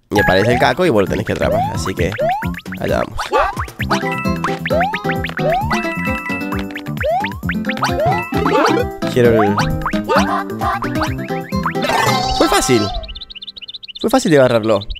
Y aparece el Caco y vos lo tenés que atrapar. Así que allá vamos. Quiero el... Fue fácil. Fue fácil de agarrarlo.